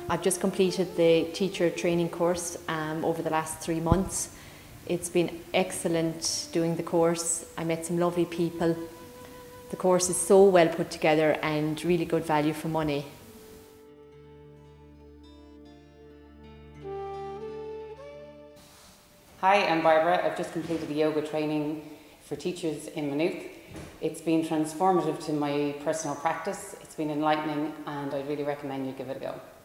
I've just completed the teacher training course over the last 3 months. It's been excellent doing the course. I met some lovely people. The course is so well put together and really good value for money. Hi, I'm Barbara. I've just completed the yoga training for teachers in Maynooth. It's been transformative to my personal practice. It's been enlightening and I really recommend you give it a go.